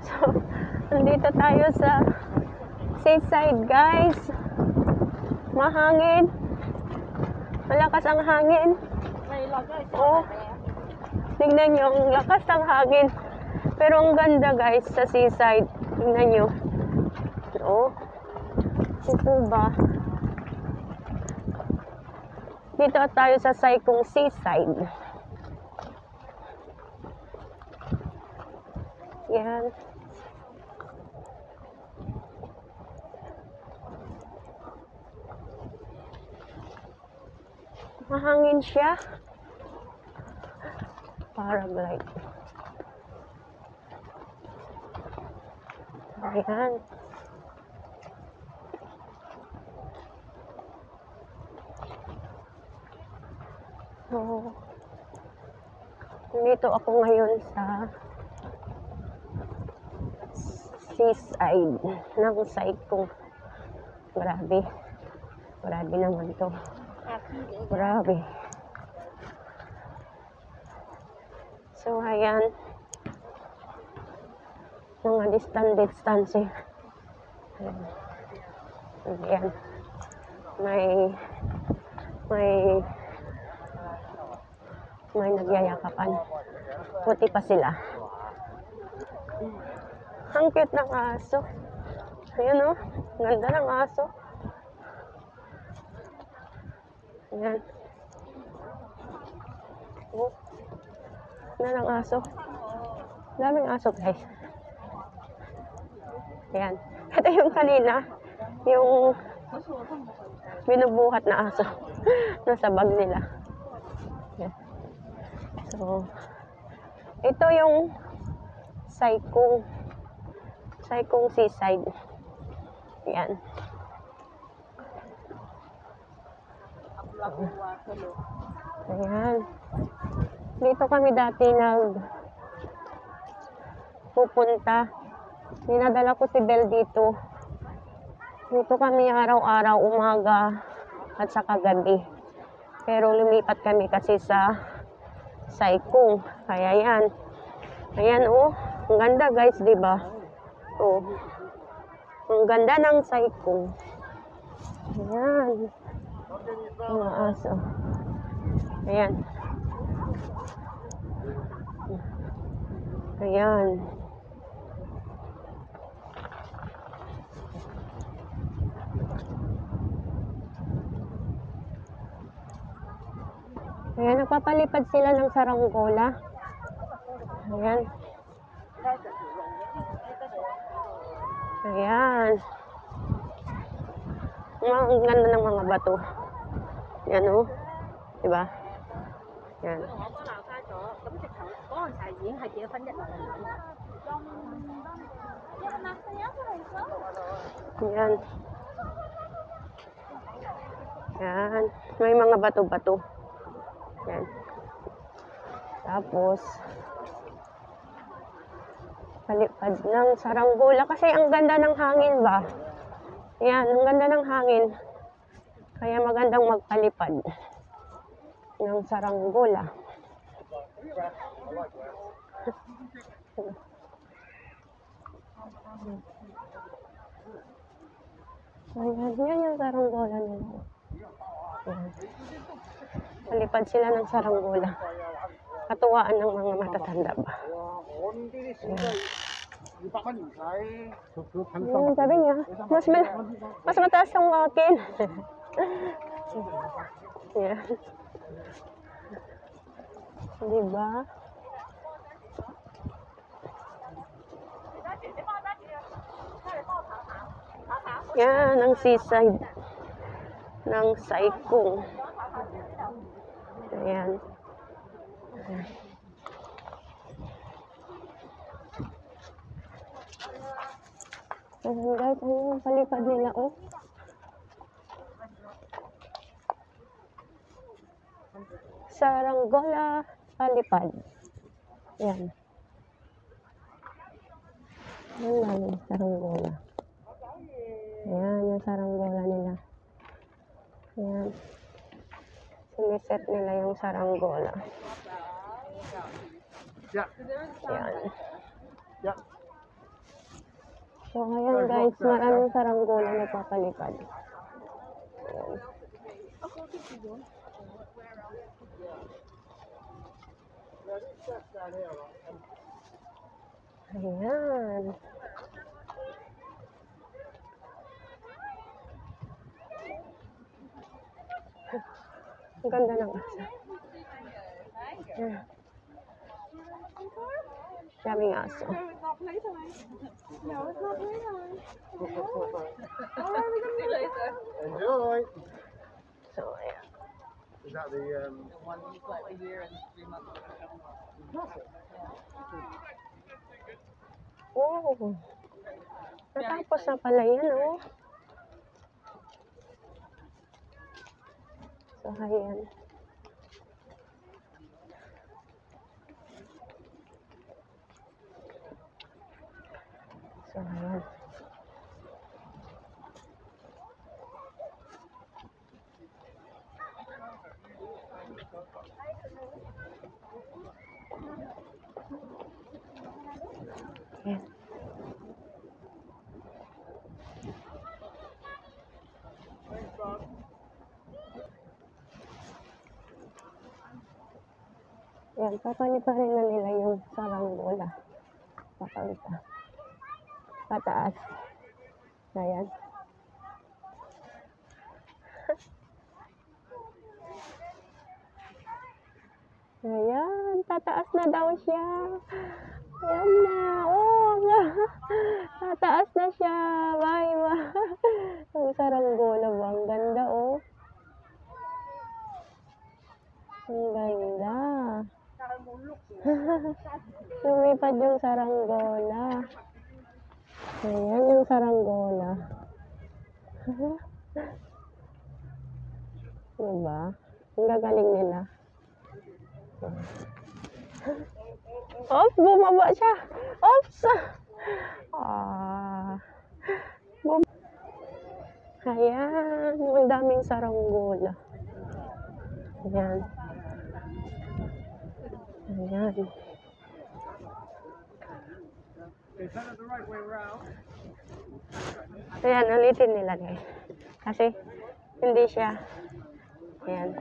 So, nandito tayo sa seaside, guys. Mahangin. Malakas ang hangin. Oh, tingnan nyo, ang lakas ng hangin. Pero ang ganda, guys, sa seaside. Tingnan nyo. Oh, ito ba? Dito tayo sa Sai-Kung Seaside. Yan. Mahangin siya. Paraglide. Ayan. So, dito ako ngayon sa seaside ng Sai-Kung. Grabe. Grabe naman to. Grabe. So, ayan. Mga distance. Ayan. May nagyayakapan. Puti pa sila. Ang cute ng aso. Ayan o. Ganda ng aso. Ayan. Oh. Ganda ng aso. Daming aso, guys. Ayan. Ito yung kanina. Yung binubuhat na aso. Nasa bag nila. Ayan. So, ito yung Sai-Kung Seaside. Yan. Ayan. Dito kami dati pupunta. Dinadala ko si Belle dito. Dito kami araw-araw, umaga at saka gabi. Pero lumipat kami kasi sa Sai-Kung. Kaya yan. Ayan oh. Ang ganda, guys, di ba? Oh. Ang ganda ng Sai-Kung. Ayan. Mga aso. Ayan. Ayan. Ayan, nagpapalipad sila ng saranggola. Ayan. Ayan. Ang ganda ng mga bato. Yan o. Diba? Yan. Yan. Yan. May mga bato-bato. Yan. Tapos, palipad ng saranggola. Kasi ang ganda ng hangin ba? Yan, ang ganda ng hangin. Kaya magandang magpalipad ng saranggola. Ayan, yan yung saranggola nila. Ayan. Palipad sila ng saranggola. Katuwaan ng mga matatanda ba? Ayan, sabi niya, mas mataas ang akin. Ayan. Diba? Yan, ang seaside ng Sai-Kung. Ayan. Ayan guys, ano yung palipad nila, oh. Saranggola palipad. Yan. Yan lang yung saranggola. Ayan, yung saranggola nila. Ayan. Siniset nila yung saranggola. Ayan. So, ayan guys, maraming saranggola na papalipad. Ayan. Ayan. Ang ganda ng asa. Ayan. Daming aso. Enjoy. So, ayan. Is that the one you like a year and 3 months? Oh. Natapos na pala yan, oh. So, ayan. So, ayan. Ayan. Yan, papaliparin na nila yung saranggola. Papalita. Pataas. Ayan. Ayan, tataas na daw siya. Ayan na. Oh, tataas na siya. Bye, bye. Ang saranggola ba? Ang ganda, oh. Ang ganda. Lumipad yung saranggola. Ayan yung saranggola. Diba? Ang gagaling nila. Oops, bumaba siya. Oops! Ayan, ang daming saranggola. Ayan. Ayan. is that the right way round? Ayan, ulitin nila guys. Kasi, hindi siya. Ayan.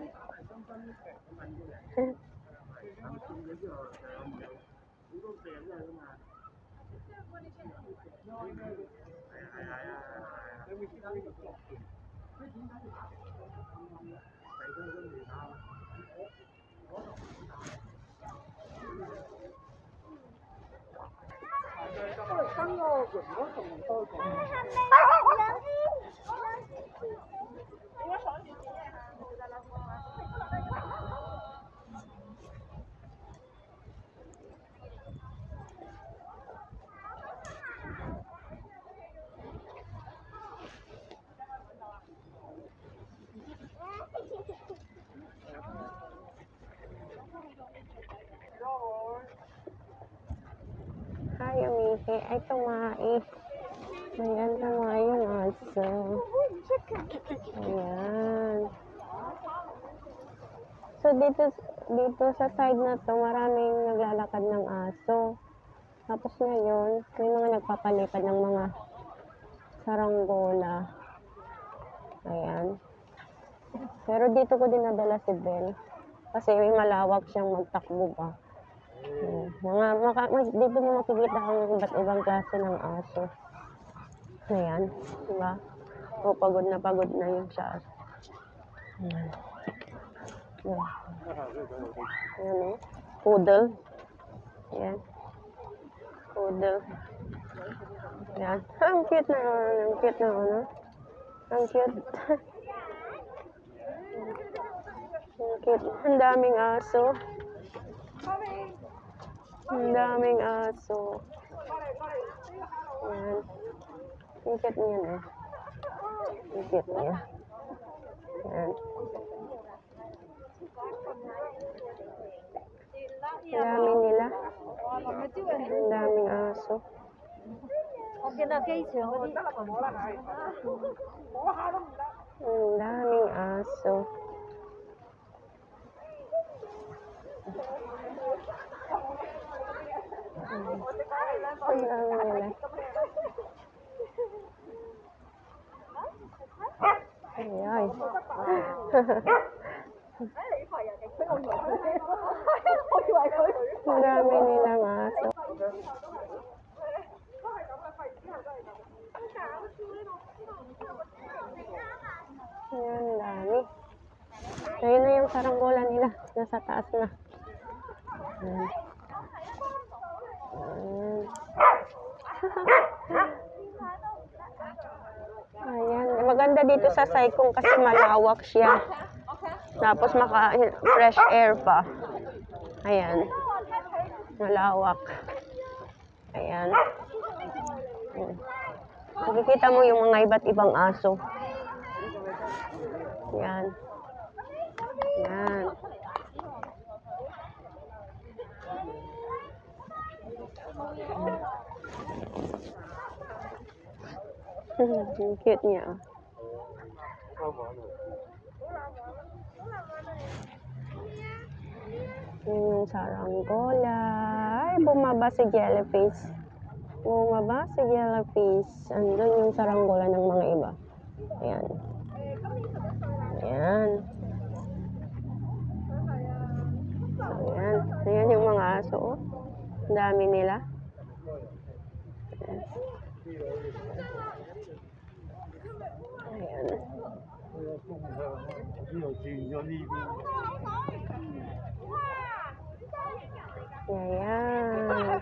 Hi, umihi. Ay, tumae. Ayan, tumae yung aso. Ayan. So, dito sa side na to, maraming naglalakad ng aso. Tapos ngayon, may mga nagpapalipad ng mga saranggola. Ayan. Pero dito ko dinadala si Belle. Kasi may malawak siyang magtakbo ba. Dito mo makikita ang iba't ibang klase ng aso. Ayan, diba? O, pagod na yung siya. Ayan. Ayan, o. Poodle. Ayan. Poodle. Ayan. Ang cute na, ang cute na, ano? Ang cute. Ang cute. Ang daming aso. Ang daming aso. Ayan. Ang cute niya na. Ang cute niya. Ayan. Ang dami nila. Ang daming aso. Ang daming aso. Ang dami nila. ay. Ang dami nilang aso. Ayan, ang dami. Ayun na yung saranggola nila. Nasa taas na. Ayan. Ayan. Maganda dito sa Saikong kasi malawak siya. Tapos fresh air pa. Ayan. Malawak. Ayan. Makikita mo yung mga iba't ibang aso. Ayan. Ayan. Ang cute niya. Yung saranggola. Ay, bumaba si jellyfish. Bumaba si jellyfish. Andun yung saranggola ng mga iba. Ayan. Ayan. Ayan. Ayan yung mga aso. Oh. Ang dami nila. Ayan. Ayan.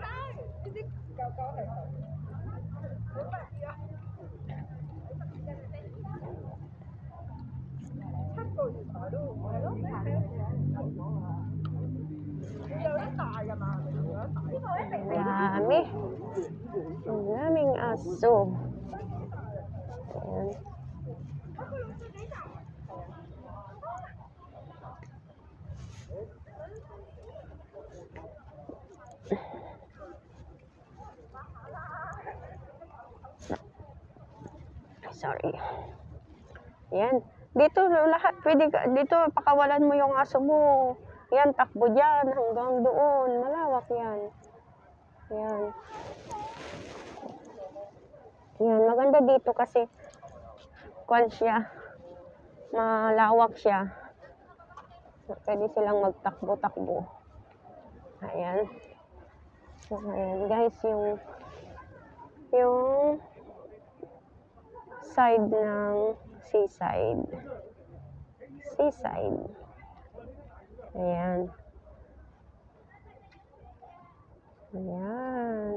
Dami. Ang daming aso. Ayan. Sorry. Ayan. Dito lahat pwede ka, dito pakawalan mo yung aso mo. Yan, takbo dyan hanggang doon. Malawak yan. Ayan. Ayan, maganda dito kasi kwan siya. Malawak siya. Pwede silang magtakbo-takbo. Ayan. So, ayan guys, yung side ng seaside. Seaside. Ayan. Ayan.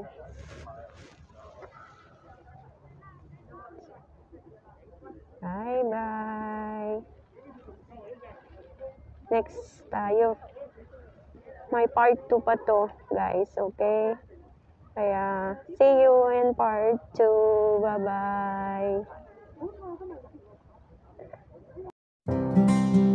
Bye-bye. Next tayo. May part 2 pa to, guys. Okay? Kaya, see you in part 2. Bye-bye.